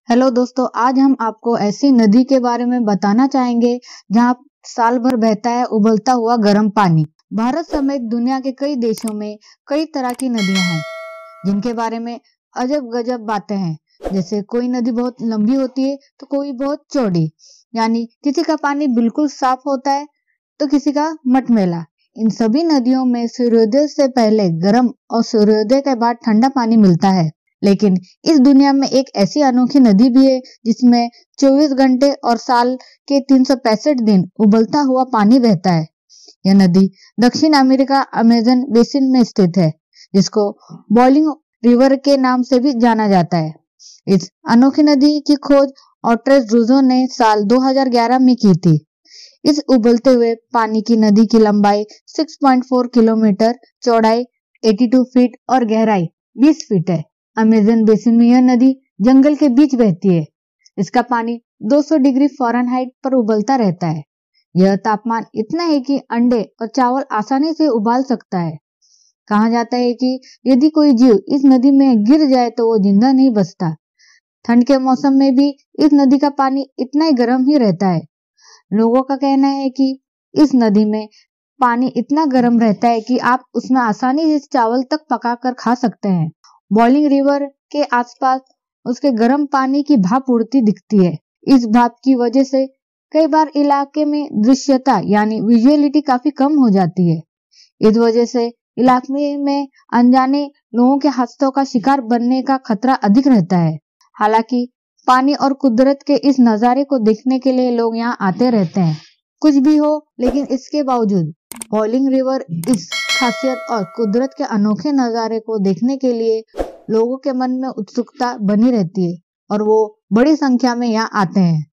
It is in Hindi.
हेलो दोस्तों, आज हम आपको ऐसी नदी के बारे में बताना चाहेंगे जहां साल भर बहता है उबलता हुआ गर्म पानी। भारत समेत दुनिया के कई देशों में कई तरह की नदियां हैं जिनके बारे में अजब गजब बातें हैं। जैसे कोई नदी बहुत लंबी होती है तो कोई बहुत चौड़ी, यानी किसी का पानी बिल्कुल साफ होता है तो किसी का मटमैला। इन सभी नदियों में सूर्योदय से पहले गर्म और सूर्योदय के बाद ठंडा पानी मिलता है। लेकिन इस दुनिया में एक ऐसी अनोखी नदी भी है जिसमें 24 घंटे और साल के 365 दिन उबलता हुआ पानी बहता है। यह नदी दक्षिण अमेरिका अमेज़न बेसिन में स्थित है, जिसको बॉइलिंग रिवर के नाम से भी जाना जाता है। इस अनोखी नदी की खोज ऑट्रे रूजो ने साल 2011 में की थी। इस उबलते हुए पानी की नदी की लंबाई 6.4 किलोमीटर, चौड़ाई 82 फीट और गहराई 20 फीट है। अमेज़न बेसिन में यह नदी जंगल के बीच बहती है। इसका पानी 200 डिग्री फ़ारेनहाइट पर उबलता रहता है। यह तापमान इतना है कि अंडे और चावल आसानी से उबाल सकता है। कहा जाता है कि यदि कोई जीव इस नदी में गिर जाए तो वो जिंदा नहीं बचता। ठंड के मौसम में भी इस नदी का पानी इतना ही गर्म ही रहता है। लोगों का कहना है कि इस नदी में पानी इतना गर्म रहता है कि आप उसमें आसानी से चावल तक पकाकर खा सकते हैं। बॉइलिंग रिवर के आसपास उसके गर्म पानी की भाप उड़ती दिखती है। इस भाप की वजह से कई बार इलाके में दृश्यता यानी विजुअलिटी काफी कम हो जाती है। इस वजह से इलाके में अनजाने लोगों के हादसों का शिकार बनने का खतरा अधिक रहता है। हालांकि पानी और कुदरत के इस नजारे को देखने के लिए लोग यहाँ आते रहते हैं। कुछ भी हो, लेकिन इसके बावजूद बॉइलिंग रिवर इस खासियत और कुदरत के अनोखे नजारे को देखने के लिए लोगों के मन में उत्सुकता बनी रहती है और वो बड़ी संख्या में यहाँ आते हैं।